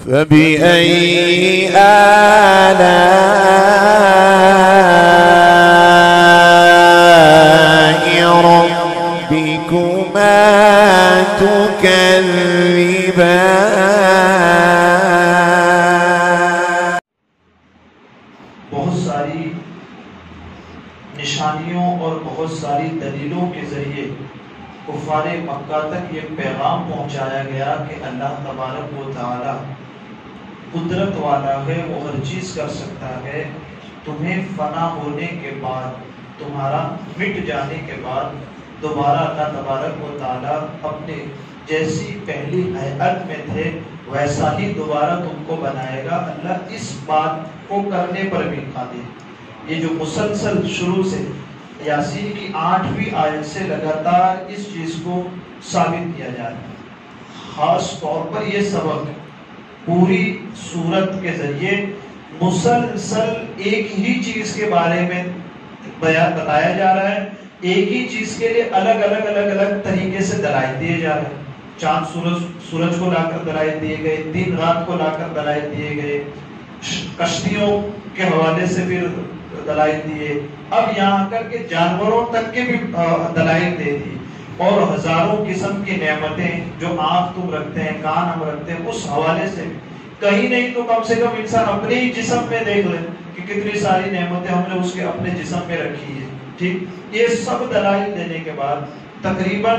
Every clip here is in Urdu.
فبأي آلاء ربكما تكذبان. بہت ساری نشانیوں اور بہت ساری دلیلوں کے ذریعے کفار مکہ تک یہ پیغام پہنچایا گیا کہ اللہ تبارک و تعالی قدرت والا ہے، وہ ہر چیز کر سکتا ہے. تمہیں فنا ہونے کے بعد، تمہارا مٹ جانے کے بعد دوبارہ اللہ تبارک و تعالی اپنے جیسی پہلی ہیئت میں تھے ویسا ہی دوبارہ تم کو بنائے گا. اللہ اس بات کو کرنے پر بھی قادر. یہ جو مسلسل شروع سے یاسین کی 8ویں آیت سے لگاتار اس چیز کو ثابت کیا جا رہا ہے. خاص طور پر یہ سبق پوری سورت کے ذریعے مسلسل ایک ہی چیز کے بارے میں بتایا جا رہا ہے. ایک ہی چیز کے لیے الگ الگ طریقے سے دلائل دیے جا رہے ہیں. چاند سورج کو لا کر دلائل دیے گئے، دن رات کو لا کر دلائل دیے گئے، کشتیوں کے حوالے سے پھر دلائل دیے، اب یہاں کر کے جانوروں تک کے بھی دلائل دے دی، اور ہزاروں قسم کی نعمتیں جو آنکھ تم رکھتے ہیں، کان ہم رکھتے ہیں، اس حوالے سے کہیں نہیں تو کم سے کم انسان اپنے ہی جسم میں دیکھ لے کہ کتنی ساری نعمتیں ہم نے اس کے اپنے جسم میں رکھی ہے. ٹھیک، یہ سب دلائل دینے کے بعد تقریباً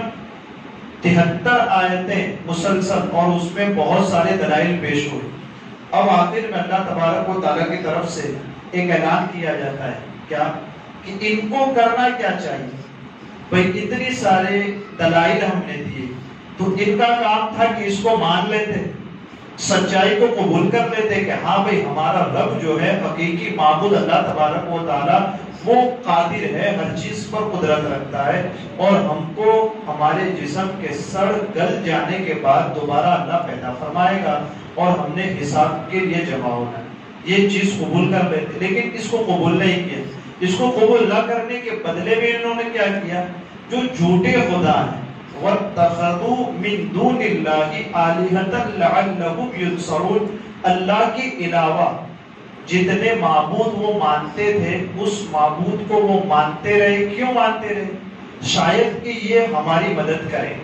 73 آیتیں مسلسل اور اس میں بہت سارے دلائل پیش ہوئے. اب آخر میں اللہ تبارک و تعالیٰ کی طرف سے ایک اعلان کیا جاتا ہے کیا کہ ان کو کرنا کیا چاہیے. بھئی اتنی سارے دلائل ہم نے دیے تو ان کا کام تھا کہ اس کو مان لیتے، سچائی کو قبول کر لیتے کہ ہاں بھئی ہمارا رب جو ہے حقیقی معبود اللہ تبارک و تعالیٰ وہ قادر ہے، ہر چیز پر قدرت رکھتا ہے، اور ہم کو ہمارے جسم کے سڑ گل جانے کے بعد دوبارہ اللہ پیدا فرمائے گا اور ہم نے حساب کے لیے جمع ہونا ہے. یہ چیز قبول کر لیتے، لیکن اس کو قبول نہیں کیا. اس کو قبول نہ کرنے کے بدلے میں انہوں نے کیا کیا؟ جو جھوٹے خدا ہیں وَاتَّخَذُوا مِن دُونِ اللَّهِ آلِهَةً لَعَلَّهُمْ يُنصَرُونَ، اللہ کے علاوہ جتنے معبود وہ مانتے تھے اس معبود کو وہ مانتے رہے. کیوں مانتے رہے؟ شاید کہ یہ ہماری مدد کرے.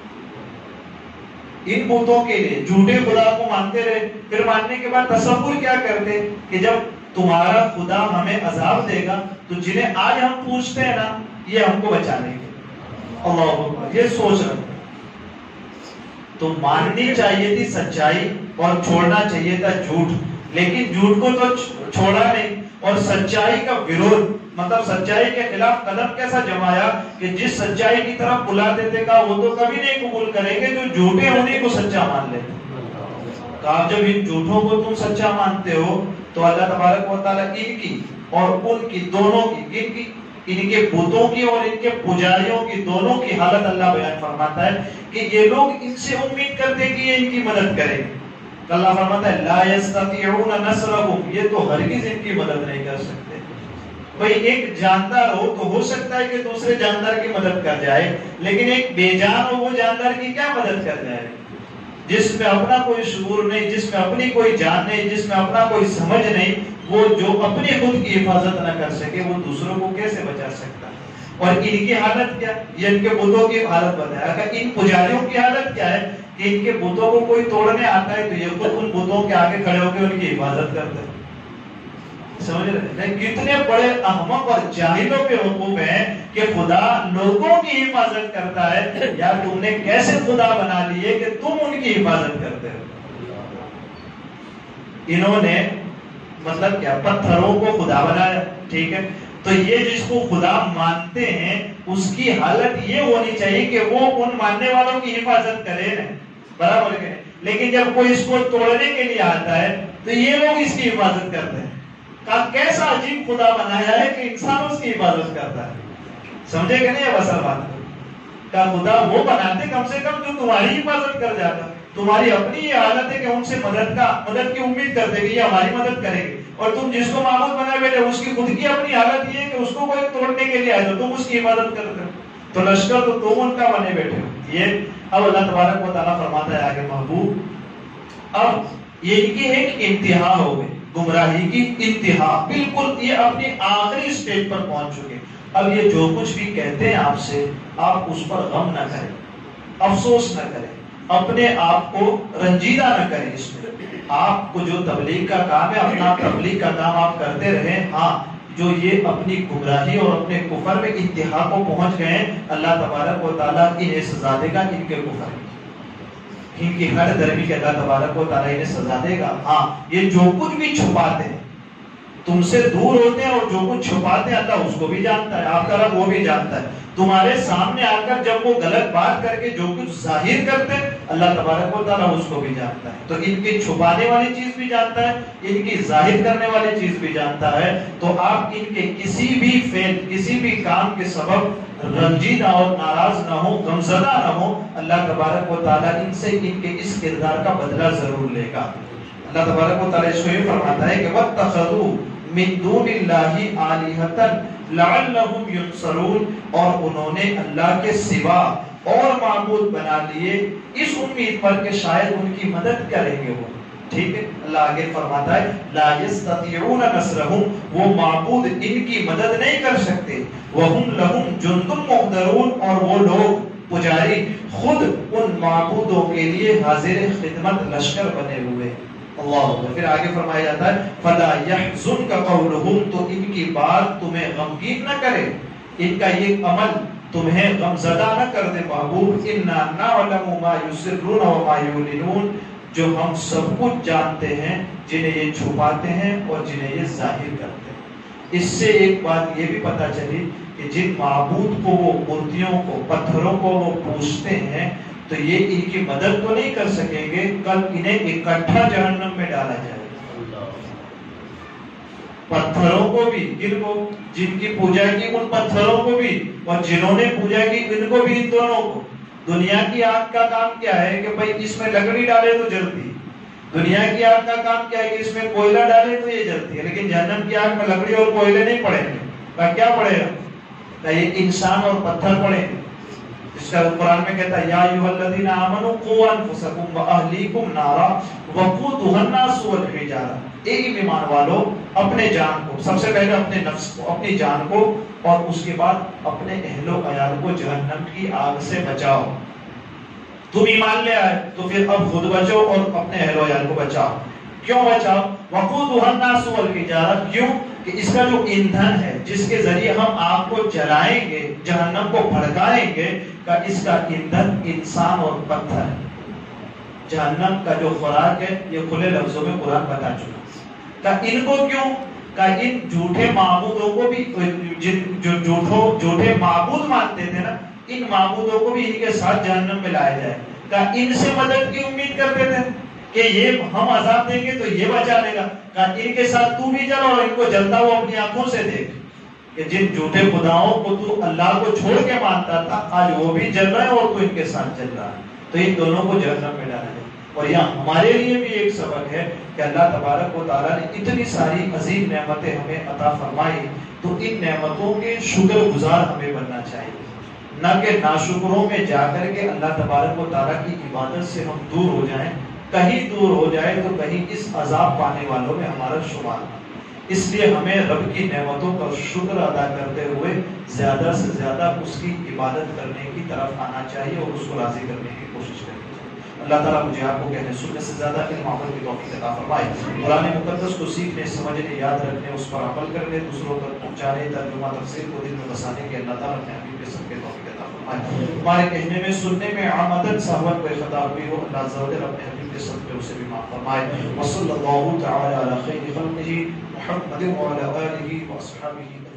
ان بتوں کے لیے جھوٹے خدا کو مانتے رہے. پھر ماننے کے بعد تصور کیا کرتے کہ جب تمہارا خدا ہمیں عذاب دے گا تو جنہیں آج ہم پوچھتے ہیں نا یہ ہم کو بچا لیں گے. اللہ اکبر، یہ سوچ رہے تو ماننی چاہیے تھی سچائی اور چھوڑنا چاہیے تھا جھوٹ، لیکن جھوٹ کو تو چھوڑا نہیں اور سچائی کا وروध مطلب سچائی کے خلاف قدم کیسا جمایا کہ جس سچائی کی طرف بلا دیتے کا وہ تو کبھی نہیں قبول کریں گے جو جھوٹے ہونے کو سچا مان لیتے. کہا جب ان جھوٹوں کو تم سچا مانتے ہو تو اللہ تبارک و تعالیٰ ان کی اور ان کی دونوں کی ان کے بتوں کی اور ان کے پجاریوں کی دونوں کی حالت اللہ بیان فرماتا ہے کہ یہ لوگ ان سے امید کرتے کہ یہ ان کی مدد کریں. اللہ فرماتا ہے لا یستطیعون نصرهم، یہ تو ہرگز ان کی مدد نہیں کر سکتے. بھئی ایک جاندار ہو تو ہو سکتا ہے کہ دوسرے جاندار کی مدد کر جائے، لیکن ایک بے جان ہو وہ جاندار کی کیا مدد کر جائے؟ جس میں اپنا کوئی شعور نہیں، جس میں اپنی کوئی جان نہیں، جس میں اپنا کوئی سمجھ نہیں، وہ جو اپنی خود کی حفاظت نہ کر سکے وہ دوسروں کو کیسے بچا سکتا؟ اور ان کی حالت کیا؟ یہ ان کے بتوں کی حالت بتایا. اگر ان پجاریوں کی حالت کیا ہے کہ ان کے بتوں کو کوئی توڑنے آتا ہے تو یہ خود ان بتوں کے آگے کھڑے ہو کے ان کی حفاظت کرتے ہیں. سمجھ رہے ہیں کتنے بڑے احمق اور جاہلوں کے حقوق ہیں کہ خدا لوگوں کی حفاظت کرتا ہے، یا تم نے کیسے خدا بنا لیے کہ تم ان کی حفاظت کرتے ہو. انہوں نے مطلب کیا پتھروں کو خدا بنایا. ٹھیک ہے، تو یہ جس کو خدا مانتے ہیں اس کی حالت یہ ہونی چاہیے کہ وہ ان ماننے والوں کی حفاظت کرے نا، برابر ہے. لیکن جب کوئی اس کو توڑنے کے لیے آتا ہے تو یہ لوگ اس کی حفاظت کرتے ہیں. کیسا عجیب خدا بنایا ہے کہ انسان اس کی حفاظت کرتا ہے. سمجھے کہ نہیں؟ اب اصل بات کا خدا وہ بناتے کم سے کم جو تمہاری حفاظت کر جاتا. تمہاری اپنی یہ حالت ہے کہ ان سے مدد کی امید کرتے کہ یہ ہماری مدد کرے گی، اور تم جس کو معبود بنا بیٹھے اس کی خود کی اپنی حالت یہ ہے کہ اس کو کوئی توڑنے کے لیے آئے تو تم اس کی حفاظت کرتے ہو. تو لشکر تو تم ان کا بنے بیٹھے ہو. یہ اب اللہ تبارک و تعالیٰ فرماتا ہے آگے محبوب اب یہ ان کی ایک انتہا ہو گئی، گمراہی کی انتہا، بالکل یہ اپنی آخری سٹیج پر پہنچ چکے۔ اب یہ جو کچھ بھی کہتے ہیں آپ سے، آپ اس پر غم نہ کریں، افسوس نہ کریں، اپنے آپ کو رنجیدہ نہ کریں۔ اس میں آپ کو جو تبلیغ کا کام ہے، اپنا تبلیغ کا کام آپ کرتے رہیں۔ ہاں، جو یہ اپنی گمراہی اور اپنے کفر میں انتہا کو پہنچ گئے، اللہ تبارک و تعالیٰ انہیں سزا دے گا ان کے کفر کی، ان کی ہر درمی کے اللہ تبارک و تعالیٰ انہیں سزا دے گا۔ ہاں، یہ جو کچھ بھی چھپاتے ہیں، تم سے دور ہوتے ہیں اور جو کچھ چھپاتے ہیں، اللہ اس کو بھی جانتا ہے، آپ کا رب وہ بھی جانتا ہے۔ تمہارے سامنے آ کر جب وہ غلط بات کر کے جو کچھ ظاہر کرتے ہیں، اللہ تبارک و تعالیٰ اس کو بھی جانتا ہے۔ تو ان کی چھپانے والی چیز بھی جانتا ہے، ان کی ظاہر کرنے والی چیز بھی جانتا ہے۔ تو آپ ان کے کسی بھی فعل، کسی بھی کام کے سبب رنجیدہ اور ناراض نہ ہو، غمزدہ نہ ہو۔ اللہ تبارک و تعالیٰ ان سے ان کے اس کردار کا بدلہ ضرور لے گا۔ اللہ تبارک و تعالیٰ اس کو یہ فرماتا ہے کہ وَاتَّخَذُوا مِن دُونِ اللَّهِ آلِهَةً لَعَلَّهُمْ يُنصَرُونَ، اور انہوں نے اللہ کے سوا اور معبود بنا لیے اس امید پر کہ شاید ان کی مدد کریں گے وہ۔ ٹھیک ہے، اللہ آگے فرماتا ہے لا يستطيعون نصرهم، وہ معبود ان کی مدد نہیں کر سکتے۔ وَهُمْ لَهُمْ جُنْدٌ مُحْضَرُونَ، اور وہ لوگ پجاری خود ان معبودوں کے لیے حاضر خدمت لشکر بنے ہوئے۔ اللہ، پھر آگے فرمایا جاتا ہے فَلَا يَحْزُنْكَ قَوْلُهُمْ، تو ان کی بات تمہیں غمگین نہ کرے، ان کا یہ عمل تمہیں غمزدہ نہ کر دے محبوب۔ إِنَّا نَعْلَمُ مَا يُسِرُّونَ وَمَا يُعْلِنُونَ، جو ہم سب کچھ جانتے ہیں، جنہیں یہ چھپاتے ہیں اور جنہیں یہ ظاہر کرتے ہیں۔ اس سے ایک بات یہ بھی پتہ چلی کہ جن معبود کو وہ مورتیوں کو، پتھروں کو وہ پوجتے ہیں، تو یہ ان کی مدد تو نہیں کر سکیں گے، کل انہیں اکٹھا جہنم میں ڈالا جائے گا۔ پتھروں کو بھی، جن کی پوجا کی ان پتھروں کو بھی، اور جنہوں نے پوجا کی ان کو بھی، ان دونوں کو۔ دنیا کی آگ کا کام کیا ہے کہ بھائی اس میں لکڑی ڈالے تو جلتی، دنیا کی آگ کا کام کیا ہے کہ اس میں کوئلہ ڈالے تو یہ جلتی ہے، لیکن جہنم کی آگ میں لکڑی اور کوئلے نہیں پڑیں گے۔ کیا پڑے گا؟ یہ انسان اور پتھر پڑے گا۔ اس کا قرآن میں کہتا ہے یا ایھا الذین آمنوا قوا انفسکم واہلیکم نارا وقودھا الناس والحجارہ، اے ایمان والو اپنے جان کو، سب سے پہلے اپنے نفس کو، اپنی جان کو، اور اس کے بعد اپنے اہل و عیال کو جہنم کی آگ سے بچاؤ۔ تم ایمان لے آئے تو پھر اب خود بچو اور اپنے اہل و عیال کو بچاؤ۔ کیوں بچاؤ؟ وقودھا الناس والحجارہ، کیوں کہ اس کا جو ایندھن ہے جس کے ذریعے ہم آگ کو جلائیں گے، جہنم کو بھڑکائیں گے، کہ اس کا ایندھن انسان اور پتھر ہے۔ جہنم کا جو خوراک ہے یہ کھلے لفظوں میں قرآن بتا چکا ہے۔ کہ ان کو کیوں؟ کہ ان جھوٹے معبودوں کو بھی، جو جھوٹے معبود مانتے تھے نا، ان معبودوں کو بھی ان کے ساتھ جہنم میں لایا جائے۔ کہ ان سے مدد کی امید کرتے تھے کہ یہ ہم عذاب دیں گے تو یہ بچا لے گا، کہ ان کے ساتھ تو بھی چل اور ان کو جلتا ہوا اپنی آنکھوں سے دیکھ، کہ جن جھوٹے خداؤں کو تو اللہ کو چھوڑ کے مانتا تھا آج وہ بھی جل رہا ہے اور تو ان کے ساتھ جل رہا ہے، تو ان دونوں کو جہنم میں ڈالا ہے۔ اور یہاں ہمارے لیے بھی ایک سبق ہے کہ اللہ تبارک و تعالیٰ نے اتنی ساری عظیم نعمتیں ہمیں عطا فرمائی، تو ان نعمتوں کے شکر گزار ہمیں بننا چاہیے، نہ کہ ناشکروں میں جا کر کے اللہ تبارک و تعالیٰ کی عبادت سے ہم دور ہو جائیں، کہیں دور ہو جائے تو کہیں اس عذاب پانے والوں میں ہمارا شمار نہ۔ اس لیے ہمیں رب کی نعمتوں کا شکر ادا کرتے ہوئے زیادہ سے زیادہ اس کی عبادت کرنے کی طرف آنا چاہیے اور اس کو راضی کرنے کی کوشش کرنی چاہیے۔ اللہ تعالیٰ مجھے آپ کو کہنے سننے سے زیادہ علم عمل کی توفیق عطا فرمائے۔ قرآن مقدس کو سیکھنے، سمجھنے، یاد رکھنے، اس پر عمل کرنے، دوسروں تک پہنچانے، ترجمہ تفسیر کو دل میں بسانے کے اللہ تعالیٰ نے حبیب کے سب کے توفیق عطا فرمائے۔ ہمارے کہنے میں، سننے میں عمدن سہوت کوئی خطا ہوئی ہو، اللہ عز و جل اپنے حبیب کے سب کے اسے بھی معاف فرمائے۔ وصلی اللہ تعالی علی خیر خلقہ محمد وعلی آلہ واصحابہ